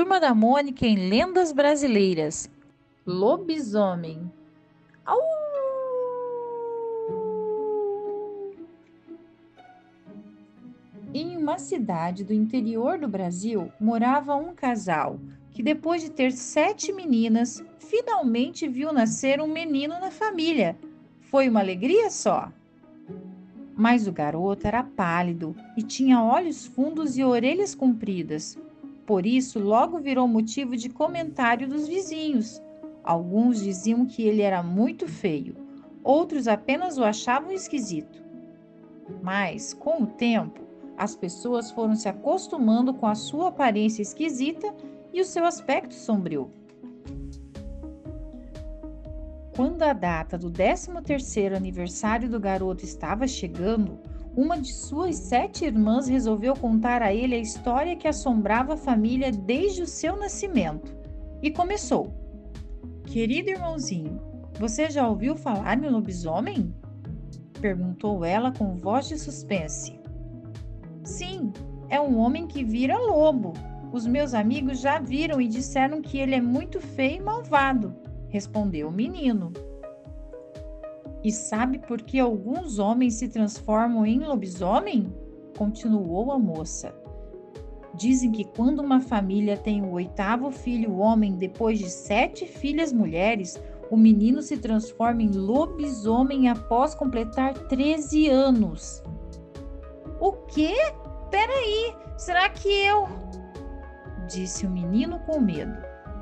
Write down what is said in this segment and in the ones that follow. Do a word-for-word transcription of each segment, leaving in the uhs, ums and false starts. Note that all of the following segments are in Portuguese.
Turma da Mônica em Lendas Brasileiras. Lobisomem. Au! Em uma cidade do interior do Brasil, morava um casal que, depois de ter sete meninas, finalmente viu nascer um menino na família. Foi uma alegria só. Mas o garoto era pálido e tinha olhos fundos e orelhas compridas. Por isso, logo virou motivo de comentário dos vizinhos. Alguns diziam que ele era muito feio, outros apenas o achavam esquisito. Mas, com o tempo, as pessoas foram se acostumando com a sua aparência esquisita e o seu aspecto sombrio. Quando a data do décimo terceiro aniversário do garoto estava chegando, uma de suas sete irmãs resolveu contar a ele a história que assombrava a família desde o seu nascimento. E começou. Querido irmãozinho, você já ouviu falar no lobisomem? Perguntou ela com voz de suspense. Sim, é um homem que vira lobo. Os meus amigos já viram e disseram que ele é muito feio e malvado, respondeu o menino. E sabe por que alguns homens se transformam em lobisomem? Continuou a moça. Dizem que quando uma família tem o oitavo filho homem depois de sete filhas mulheres, o menino se transforma em lobisomem após completar treze anos. O quê? Peraí, será que eu... Disse o menino com medo.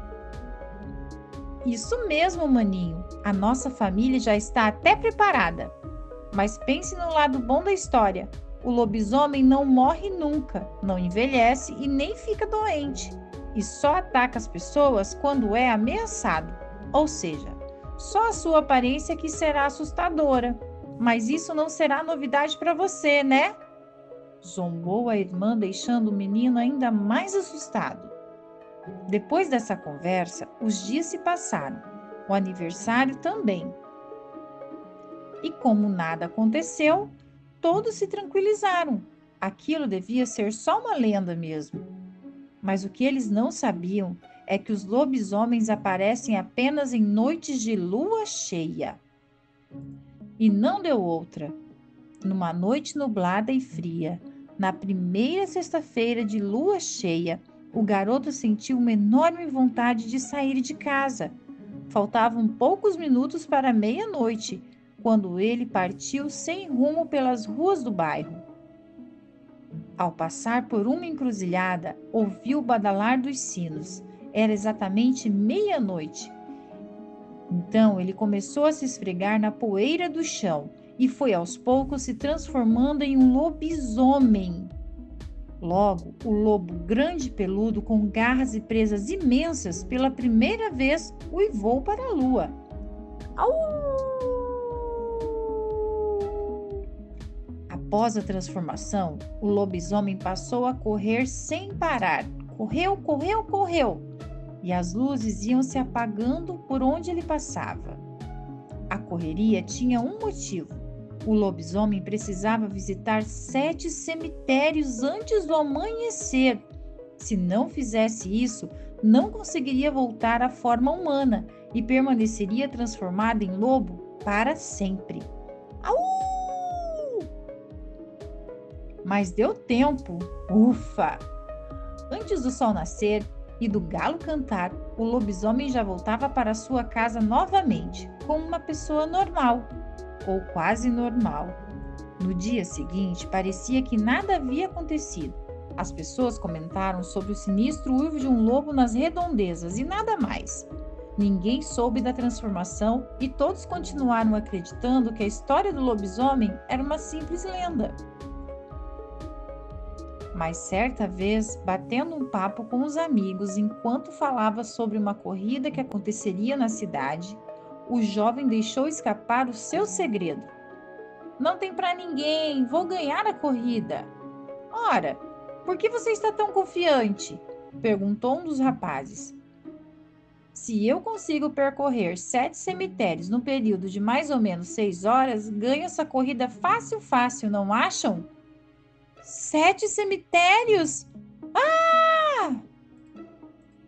Isso mesmo, maninho. A nossa família já está até preparada. Mas pense no lado bom da história. O lobisomem não morre nunca, não envelhece e nem fica doente. E só ataca as pessoas quando é ameaçado. Ou seja, só a sua aparência que será assustadora. Mas isso não será novidade para você, né? Zombou a irmã, deixando o menino ainda mais assustado. Depois dessa conversa, os dias se passaram, o aniversário também. E como nada aconteceu, todos se tranquilizaram. Aquilo devia ser só uma lenda mesmo. Mas o que eles não sabiam é que os lobisomens aparecem apenas em noites de lua cheia. E não deu outra. Numa noite nublada e fria, na primeira sexta-feira de lua cheia, o garoto sentiu uma enorme vontade de sair de casa. Faltavam poucos minutos para meia-noite, quando ele partiu sem rumo pelas ruas do bairro. Ao passar por uma encruzilhada, ouviu o badalar dos sinos. Era exatamente meia-noite. Então ele começou a se esfregar na poeira do chão e foi aos poucos se transformando em um lobisomem. Logo, o lobo grande e peludo, com garras e presas imensas, pela primeira vez uivou para a lua. Au! Após a transformação, o lobisomem passou a correr sem parar. Correu, correu, correu. E as luzes iam se apagando por onde ele passava. A correria tinha um motivo. O lobisomem precisava visitar sete cemitérios antes do amanhecer. Se não fizesse isso, não conseguiria voltar à forma humana e permaneceria transformado em lobo para sempre. Au! Mas deu tempo. Ufa! Antes do sol nascer e do galo cantar, o lobisomem já voltava para sua casa novamente, como uma pessoa normal. Ou quase normal. No dia seguinte, parecia que nada havia acontecido. As pessoas comentaram sobre o sinistro uivo de um lobo nas redondezas e nada mais. Ninguém soube da transformação e todos continuaram acreditando que a história do lobisomem era uma simples lenda. Mas certa vez, batendo um papo com os amigos enquanto falava sobre uma corrida que aconteceria na cidade, o jovem deixou escapar o seu segredo. Não tem para ninguém, vou ganhar a corrida. Ora, por que você está tão confiante? Perguntou um dos rapazes. Se eu consigo percorrer sete cemitérios no período de mais ou menos seis horas, ganho essa corrida fácil, fácil, não acham? Sete cemitérios? Ah!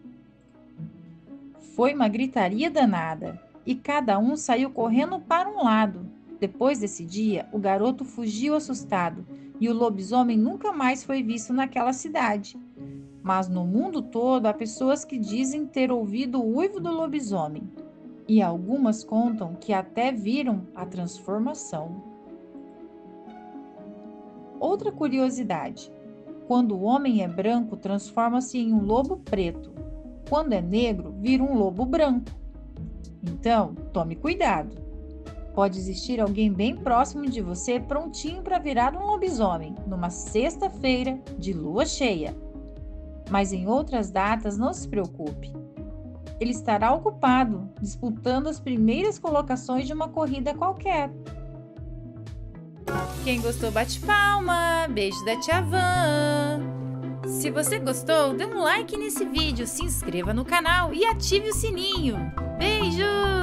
Foi uma gritaria danada e cada um saiu correndo para um lado. Depois desse dia, o garoto fugiu assustado e o lobisomem nunca mais foi visto naquela cidade. Mas no mundo todo há pessoas que dizem ter ouvido o uivo do lobisomem, e algumas contam que até viram a transformação. Outra curiosidade: quando o homem é branco, transforma-se em um lobo preto. Quando é negro, vira um lobo branco. Então, tome cuidado. Pode existir alguém bem próximo de você prontinho para virar um lobisomem numa sexta-feira de lua cheia. Mas em outras datas, não se preocupe. Ele estará ocupado disputando as primeiras colocações de uma corrida qualquer. Quem gostou, bate palma. Beijo da Tia Van. Se você gostou, dê um like nesse vídeo, se inscreva no canal e ative o sininho. Beijo!